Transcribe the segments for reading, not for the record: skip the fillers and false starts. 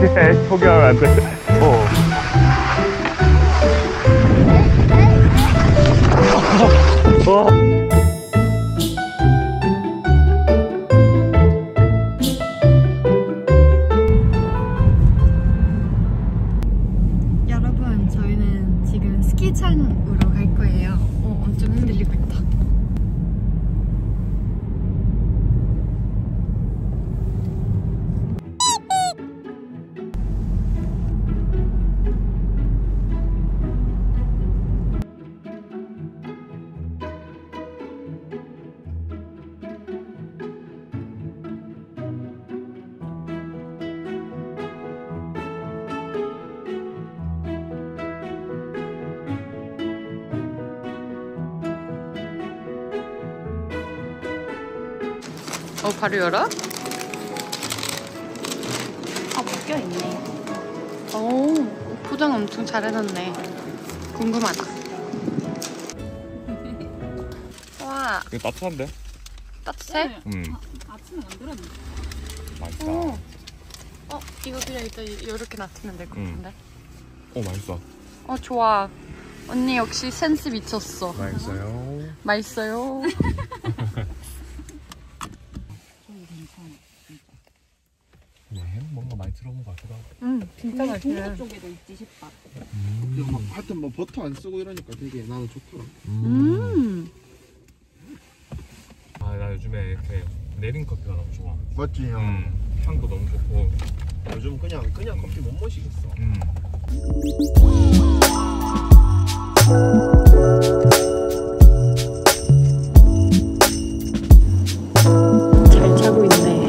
포기하면 안 돼. 여러분, 저희는 지금 스키장으로 갈 거예요. 엄청 흔들리고 있다. 바로 열어? 묶여있네. 오, 포장 엄청 잘 해놨네. 궁금하다. 와. 이거 따뜻한데? 따뜻해? 아침에 만들었는데. 맛있다. 이거 그냥 일단 이렇게 놔두면 될 것 같은데? 맛있어. 좋아. 언니 역시 센스 미쳤어. 맛있어요. 맛있어요. 네, 뭔가 많이 들어본 것 같기도 하고. 진짜 맛있네. 중국 쪽에도 있지 싶다. 하여튼 뭐 버터 안 쓰고 이러니까 되게 나는 좋더라. 나 요즘에 이렇게 내린 커피가 너무 좋아. 맞지 형? 향도 너무 좋고. 요즘 그냥 커피 못 마시겠어. 잘 자고 있네.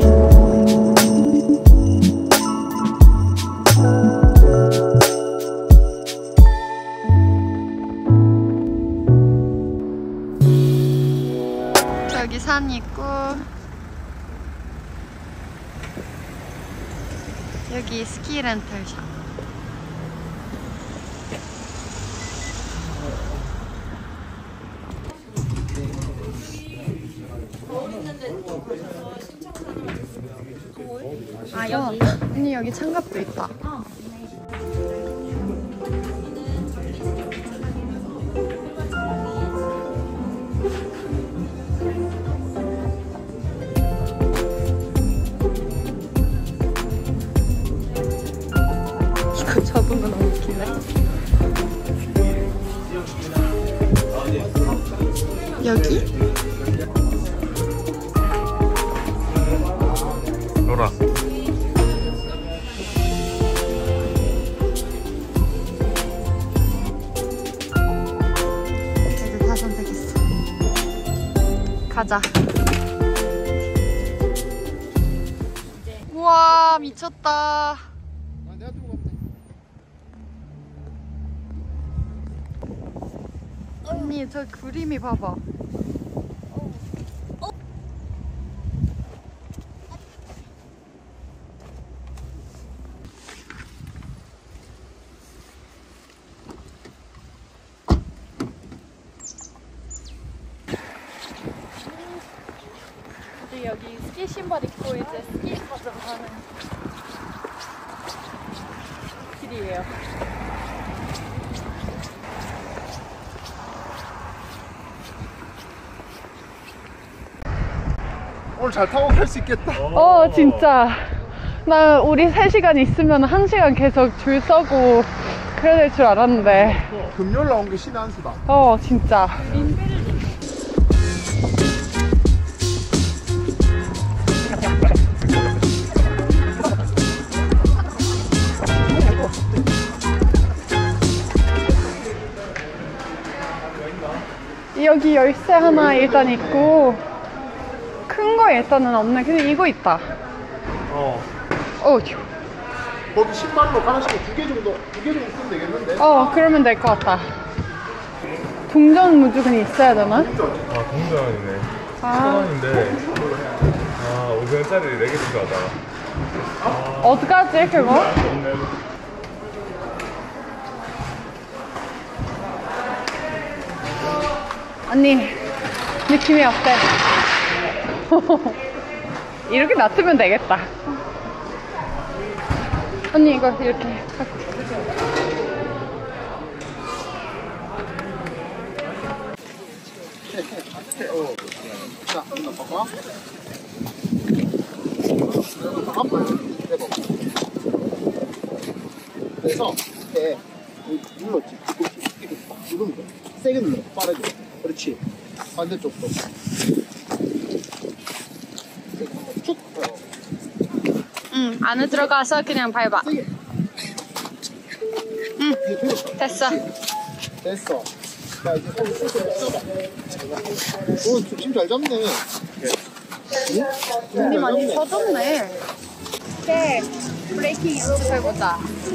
저기 산 있고 여기 스키 렌탈샵. 여기? 언니 여기 창갑도 있다. 이거 접은 거 너무 웃기네. 여기? 놀아. 이제 다 선택했어. 가자. 우와, 미쳤다. 내가 들고 갔네. 언니, 저 그림이 봐봐. 우리 여기 스키 신발 입고 이제 스키 타러 가는 길이에요. 오늘 잘 타고 갈 수 있겠다. 진짜. 나 우리 3시간 있으면 1시간 계속 줄 서고 그래야 될 줄 알았는데. 금요일 나온 게 신의 한 수다. 진짜. 여기 열쇠 하나 일단 있고 큰 거 일단은 없네. 근데 이거 있다. 거기 신발로 하나씩 두 개 정도 쓰면 되겠는데? 그러면 될 것 같다. 동전 무조건 있어야 되나? 동전이네. 1,000원인데 500원짜리 4개 필요하다. 어떡하지 그거? 언니 느낌이 어때? 이렇게 놔두면 되겠다. 언니 이거 이렇게 자, 이거 봐봐. 한번 해봐. 그래서 이렇게 눌렀지. 이렇게 딱 누르면 돼. 세게 눌러. 빠르게. 그렇지. 반대쪽도. 쭉. 응, 안에 들어가서 그냥 밟아. 세게. 응, 이게 되겠다. 됐어. 됐어. 자, 이제 손을 써봐. 오, 힘 잘 잡네. 언니 많이 서졌네. 이제 브레이킹 이렇게 해보자.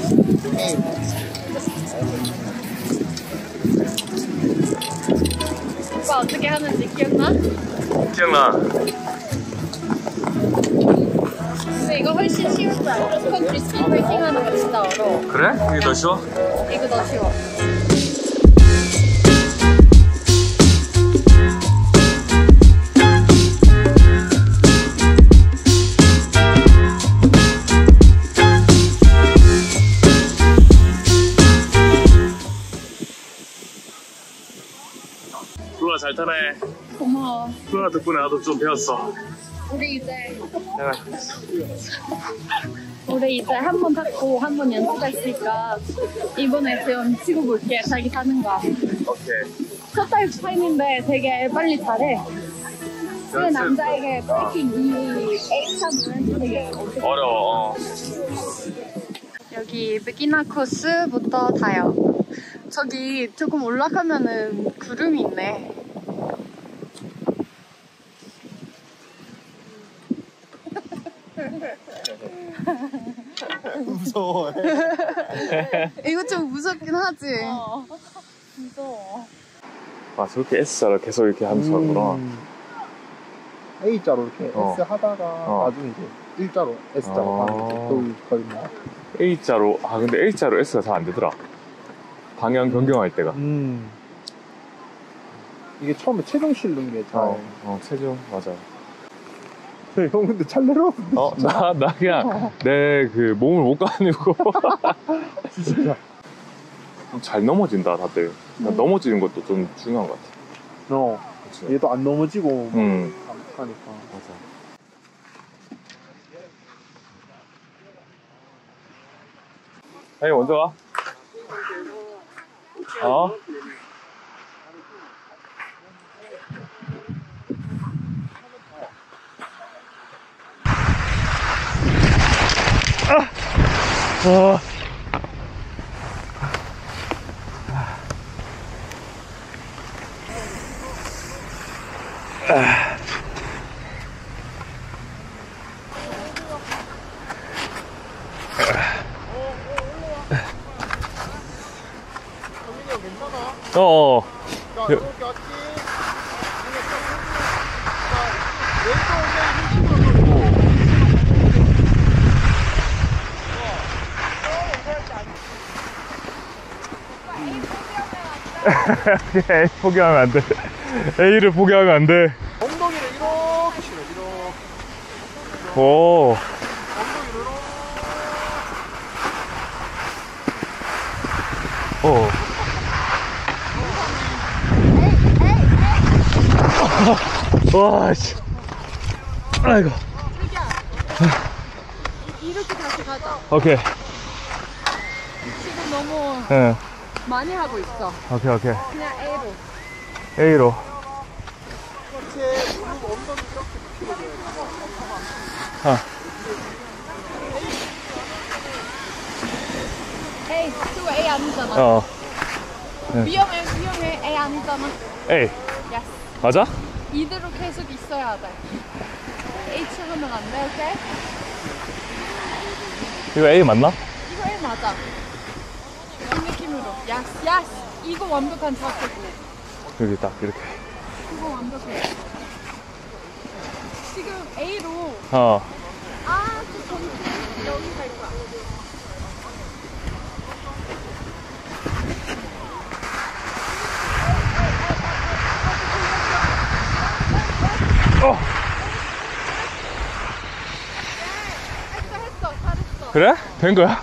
오빠 어떻게 하는지 기억나? 기억나. 근데 이거 훨씬 쉬울 줄 알아. 컨트리 스피드 브레이킹 하는 거 진짜 어려워. 그래? 이게 더 쉬워? 이거 더 쉬워. 루아 잘 타네. 고마워. 루아 덕분에 나도 좀 배웠어. 우리 이제 한 번 탔고 한 번 연습했으니까 이번에 좀 찍어볼게. 자기 타는 거. 오케이. 첫 타임인데 되게 빨리 잘해. 그 남자에게 브레이킹 이 A참은 되게 어려워. 여기 비기너 코스부터 타요. 저기 조금 올라가면은 구름이 있네. 무서워. 이거 좀 무섭긴 하지? 무서워. 아, 저렇게 S자를 계속 이렇게 하면서 하구나. A자로 이렇게 S 하다가 나중에 이제 일자로 S자로 가는 거의 뭐. A자로, 근데 A자로 S가 잘 안 되더라. 방향 변경할 때가. 이게 처음에 체중 실는 게 잘. 체중, 맞아. 형 근데 잘 내려오는데. 나 그냥 내 그 몸을 못 가누고. 진짜. 잘 넘어진다, 다들. 넘어지는 것도 좀 중요한 것 같아. 그치? 얘도 안 넘어지고 하니까. 맞아. 먼저 와. 자, 이렇게 왔지. A 포기하면 안 돼. A를 포기하면 안 돼. 엉덩이를 이렇게 실어, 이렇게. 오. 엉덩이를 와, 씨. 아이고. 이렇게 다시 가자. 오케이. 지금 너무 응. 많이 하고 있어. 오케이. 그냥 A로. A로. 이렇게 무릎 엉덩이 이렇게 밀어줘야 돼. A, 그거 A 아니잖아. 네. 위험해. A 아니잖아. A. Yes. 맞아? 이대로 계속 있어야 돼. H 하면 안 돼, 오케이? 이거 A 맞나? 이거 A 맞아. 이 느낌으로. Yes. 이거 완벽한 자세고. 여기 딱 이렇게. 그거 완벽해. 지금 A로. 그 정신 여기 갈 거야. 했어. 잘했어. 그래? 된 거야?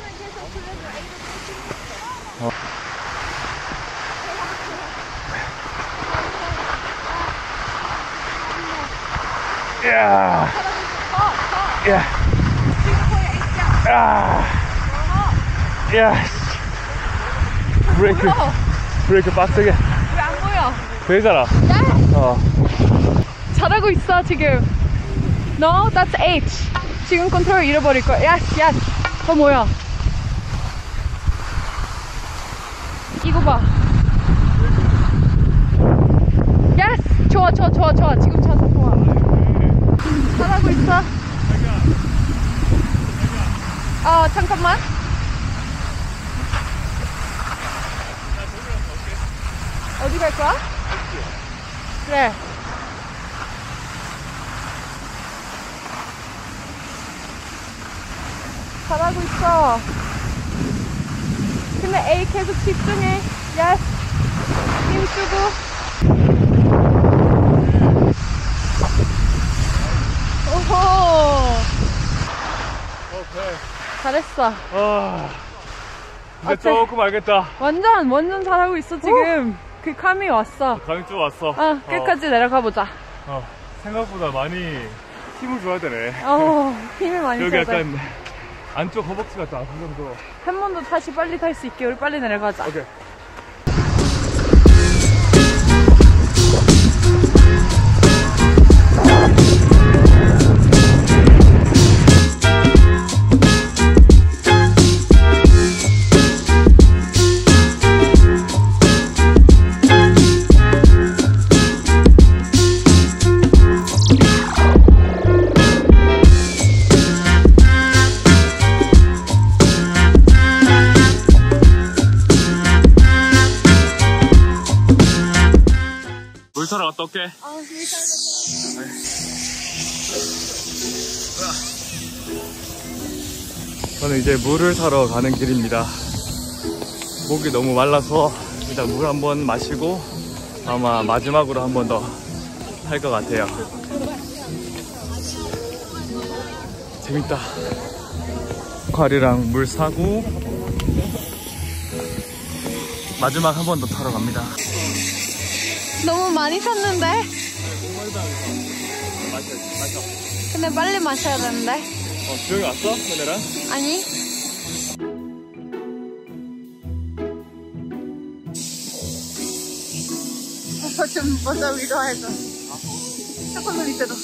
야. 야. 야. 브레이크 빡세게. 왜 안 보여? 되잖아. 잘하고 있어 지금. No, that's H. 지금 컨트롤 잃어버릴 거야. Yes, yes. 더 뭐야? 이거 봐. Yes. 좋아. 지금 차서 좋아. 잘하고 있어. 잠깐만. 어디 갈 거야? 그래. 잘하고 있어. 근데 A 계속 집중해. Yes. 힘 쓰고. 오호. 오케이. 잘했어. 이제 어때? 조금 알겠다. 완전 잘하고 있어 지금. 그 감이 왔어. 감이 쭉 왔어. 끝까지 내려가 보자. 생각보다 많이 힘을 줘야 되네. 힘을 많이 여기 써야 돼. 약간 안쪽 허벅지가 또 아픈 정도. 한 번도 다시 빨리 탈 수 있게 우리 빨리 내려가자. 오케이. 물 타러 갔다 올게. 저는 이제 물을 타러 가는 길입니다. 목이 너무 말라서 일단 물 한번 마시고 아마 마지막으로 한 번 더 할 것 같아요. 재밌다. 쿼리랑 물 사고 마지막 한 번 더 타러 갑니다. 너무 많이 탔는데? 근데 빨리 마셔야 되는데. 주영이 왔어? 너네랑? 아니. 오빠 좀 먼저 위로해줘. 조금 더 밑에도.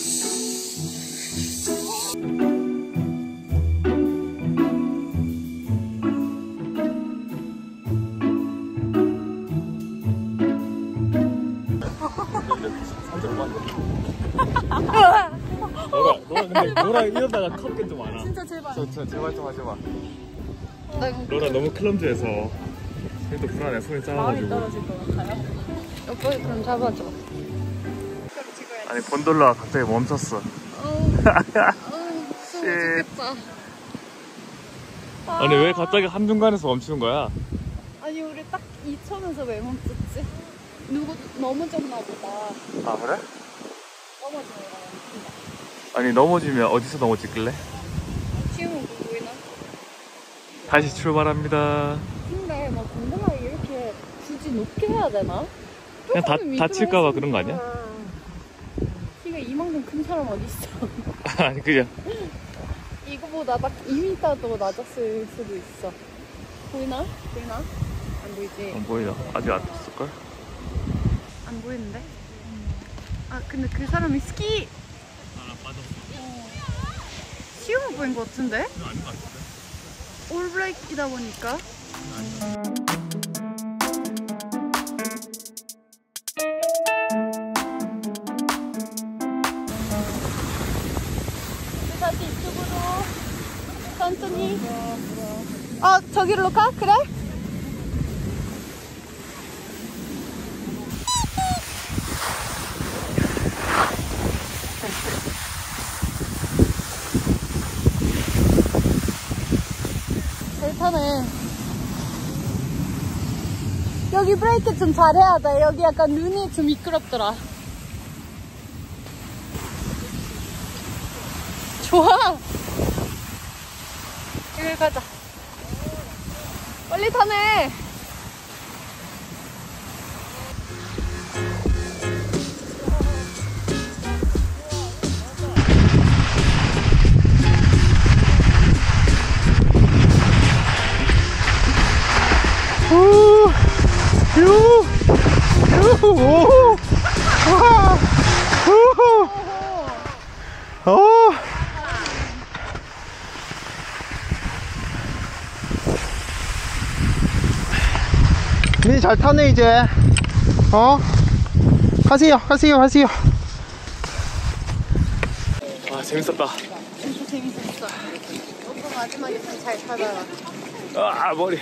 노라 이러다가 컵게 좀 많아. 진짜 제발. 제발 좀 하지 마. 노라 너무 클럼즈해서 손도 불안해. 손이 작아가지고. 떨어질 것 같아요. 오빠 그럼 잡아줘. 아니 곤돌라가 갑자기 멈췄어. 죽겠다. 아니 왜 갑자기 한중간에서 멈추는 거야? 아니 우리 딱 2천에서 왜 멈췄지? 누구 넘어졌나 보다. 아 그래? 넘어진 거야. 아니 넘어지면 어디서 넘어질래? 지금은 보이나? 다시 출발합니다. 근데 막 gondola 이렇게 굳이 높게 해야 되나? 그냥 다칠까봐 그런 거 아니야? 키가 이만큼 큰 사람 어디 있어? 아니 그냥 이거보다 딱 2m도 낮았을 수도 있어. 보이나? 보이나? 안 보이지? 안 보이나? 아직 안 떴을걸? 안 보이는데? 아 근데 그 사람이 스키 빠졌어. 시험 보인 것 같은데? 아닌 것 같은데? 올블랙이다 보니까. 다시 이쪽으로 천천히. 저기로 가? 그래? 잘 타네. 여기 브레이크 좀 잘해야 돼. 여기 약간 눈이 좀 미끄럽더라. 좋아. 슬슬 가자. 빨리 타네. 민이 잘 타네 이제. 가세요. 아 재밌었다. 진짜 재밌었어. 오빠 마지막에 잘 타다가. 아 머리.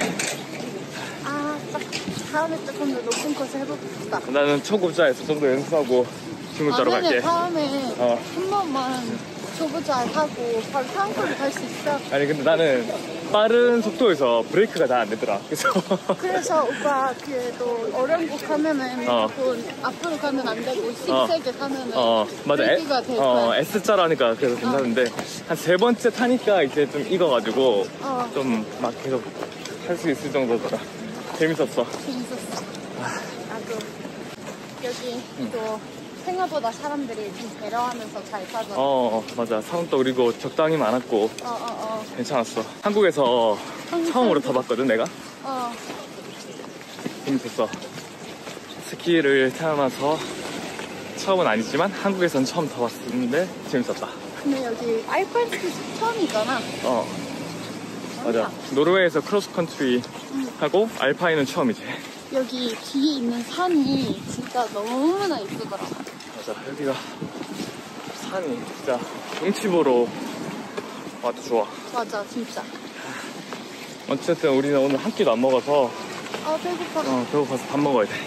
딱 다음에 조금 더 높은 코스 해보고 싶다. 나는 초급자에서 좀 더 연습하고 중급자로 갈게. 다음에 한 번만 초보자 하고 바로 상급을 갈 수 있어. 아니 근데 나는 빠른 속도에서 브레이크가 잘 안 되더라. 그래서 오빠 그래도 어려운 곡 하면은 조금 앞으로 가면 안 되고 세게 가면은 맞아. 브레이크가 될 거야. S자로 하니까 그래서 괜찮은데 한 세 번째 타니까 이제 좀 익어가지고 좀 막 계속 할 수 있을 정도더라. 재밌었어. 나도 여기 또 생각보다 사람들이 좀 배려하면서 잘 타더라. 맞아. 사람도 그리고 적당히 많았고 괜찮았어. 한국에서 처음으로 타봤거든 내가. 재밌었어. 스키를 태어나서 처음은 아니지만 한국에선 처음 타봤는데 재밌었다. 근데 여기 알프스 처음이잖아. 맞아. 노르웨이에서 크로스컨트리 하고 알파인은 처음이지. 여기 뒤에 있는 산이 진짜 너무나 예쁘더라. 맞아. 여기가 산이 진짜 경치 보러 와도 좋아. 맞아 진짜. 어쨌든 우리는 오늘 한 끼도 안 먹어서 배고파. 배고파서 밥 먹어야 돼.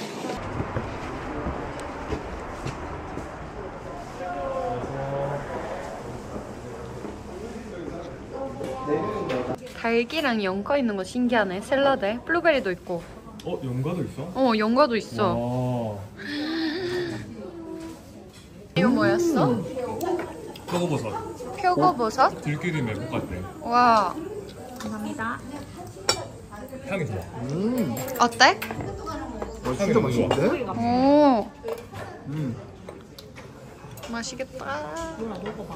달기랑 연과 있는 거 신기하네. 샐러드에 블루베리도 있고. 연과도 있어? 연과도 있어. 이거 뭐였어? 표고버섯. 표고버섯? 들기름 맵 같네. 와. 감사합니다. 향이 좋아. 어때? 진짜 맛있는데? 오. 맛있겠다. 먹어봐.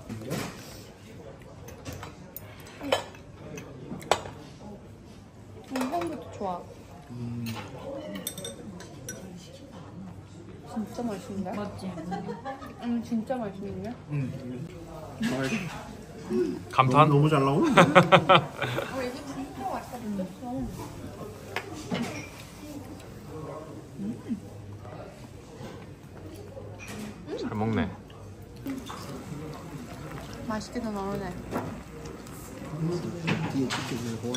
향부터 좋아. 진짜 맛있는데? 맞지? 진짜 맛있는데? 감탄? 너무 잘 나오네. 이거 진짜 맛있어. 잘 먹네. 맛있게도 나오네. 뒤에 찍혀주고.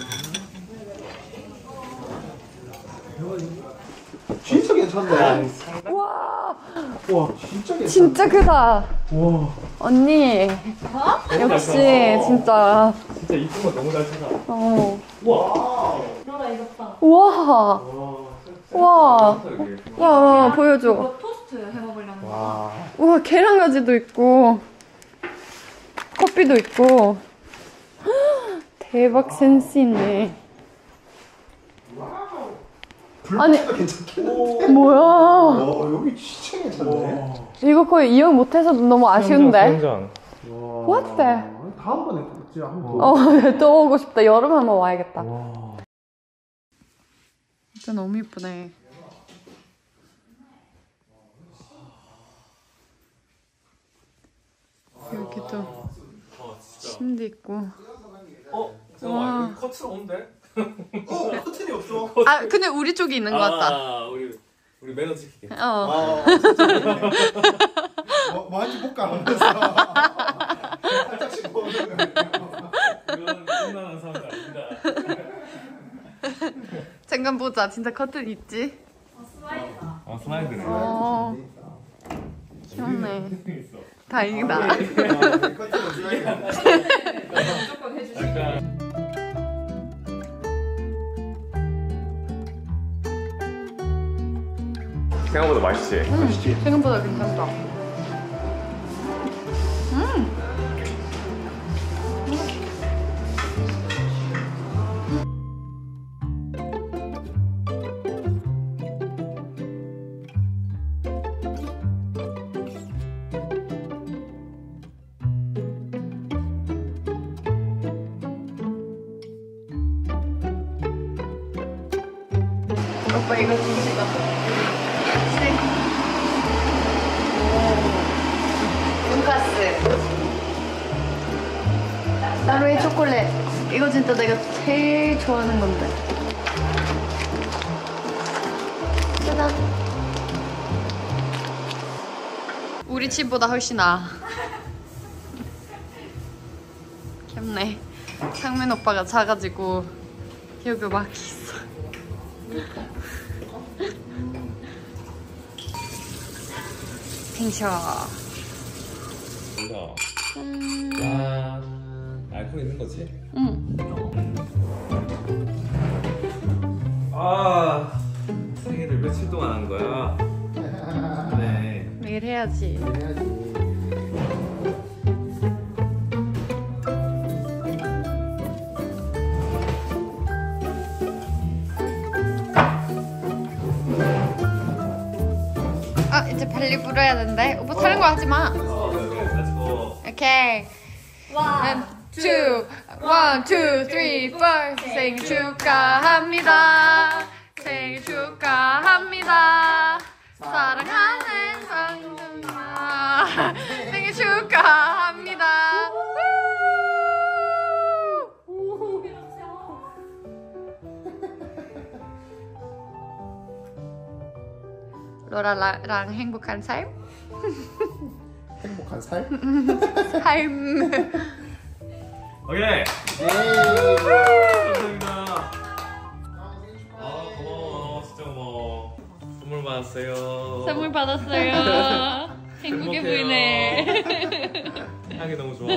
진짜 괜찮네. 와, 진짜 괜찮네. 진짜 크다. 와. 언니. 역시 진짜. 진짜 이쁜 거 너무 잘 찾아. 와. 너라 이거 봐. 와. 와. 와, 보여줘. 이거 토스트 해먹으려는 거. 와, 계란가지도 있고. 커피도 있고. 대박 센스 있네. 아니, 뭐야? 여기 진짜 괜찮네. 이거 거의 이용 못해서 너무 아쉬운데. What the? 다음번에 진짜 한번 또 오고 싶다. 여름에 한번 와야겠다. 진짜 너무 이쁘네. 여기도 침대 있고. 잠깐만, 여기 커튼 온데? 커튼이 없어. 근데 우리 쪽에 있는 것 같다. 우리 매너 지키게. 뭐 한지 볼까 하면서 살짝씩 보는 거예요. 이건 끝나는 사람이 아닙니다. 잠깐 보자. 진짜 커튼 있지? 슬라이드다. 슬라이드네. 귀엽네. 다행이다. 무조건 해주시. 생각보다 맛있지? 생각보다 괜찮다. 오빠 이거 주시다. 돈가스. 나로의 초콜릿. 이거 진짜 내가 제일 좋아하는 건데. 짜잔. 우리 집보다 훨씬 나아. 귀엽네. 상민 오빠가 작아지고 여기 막 있어. 핑셔. 짠. 알코올 있는 거지? 응. 아, 생일을 며칠 동안 한 거야? 네. 매일 해야지. 해야지. 아 이제 발리 불어야 된대. 오빠 다른 거 하지 마. 오케이. One, two, 3, 4. 생일 축하합니다. 생일 축하합니다. 사랑하는 상준아. 생일 축하합니다. 로라랑 행복한 삶? 행복한 삶? 삶. 오케이. 예. 감사합니다. 아, 고마워. 진짜 고마워. 선물 받았어요. 선물 받았어요. 행복해 보이네. 향이 너무 좋아.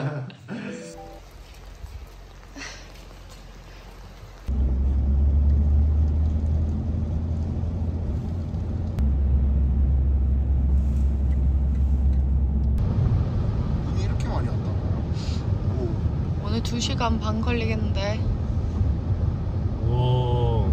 눈이 이렇게 많이 왔다. 오늘 2시간 반 걸리겠는데. 오.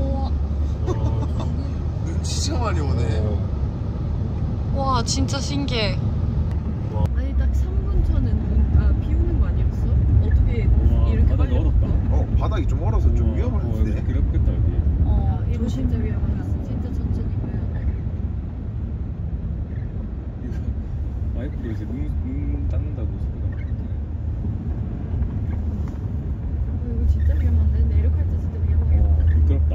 눈 진짜 많이 오네. 와 진짜 신기해. 아니 딱 3분 전에 비 오는 거 아니었어? 어떻게 이렇게 바닥이 빨리 얼었다. 바닥이 좀 얼어서 좀 위험한데. 그랬겠다 여기. 이거 진짜 위험하다. 진짜 천천히 가야 돼. 마이크로 이제 눈 닦는다고 소리가 이거 진짜 위험한데? 내려갈 때 진짜 위험하겠다. 미끄럽다.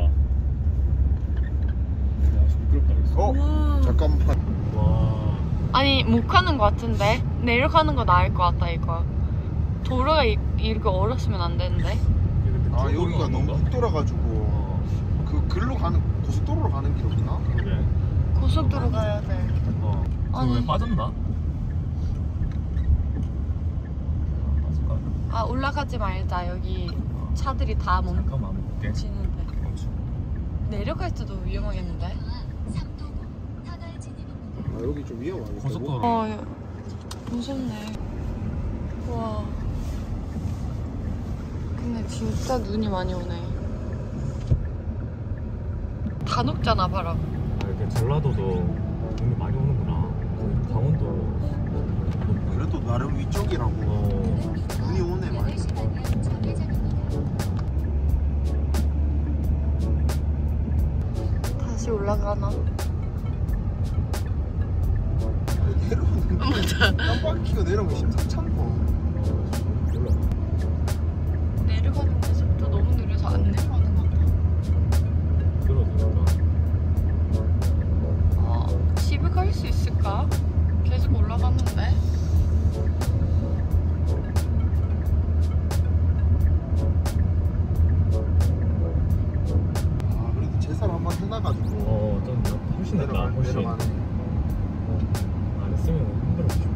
야, 미끄럽다 그랬어. 와. 잠깐만. 와. 아니 못 가는 거 같은데. 내려가는 거 나을 것 같다 이거. 도로가 이렇게 얼었으면 안 되는데. 여기가 너무 훅 돌아가지고 그 글로 가는 고속도로로 가는 길이구나. 그래. 고속도로 가야 돼. 아니. 왜 빠졌나? 빠질까? 아 올라가지 말자. 여기 차들이 다 잠깐만 볼게. 멈추는데. 내려갈 때도 위험하겠는데. 여기 좀 위험하겠다. 고속도로. 무섭네. 와. 근데 진짜 눈이 많이 오네. 다 녹잖아 바람. 이렇게 전라도도 눈이 많이 오는구나. 강원도. 그래도 나름 위쪽이라고. 눈이 오네 많이. 다시 올라가나? 내려오는 거. 깜빡이가 내려오면 심상찮고. 몰라. 내려가는 게 속도 너무 느려서 안 내려가는 것 같아. 그러니까. 집에 갈 수 있을까? 계속 올라갔는데. 그래도 제설 한번 해놔가지고 좀 훨씬 낫다. 훨씬. 내려가네. 안 했으면 힘들었지.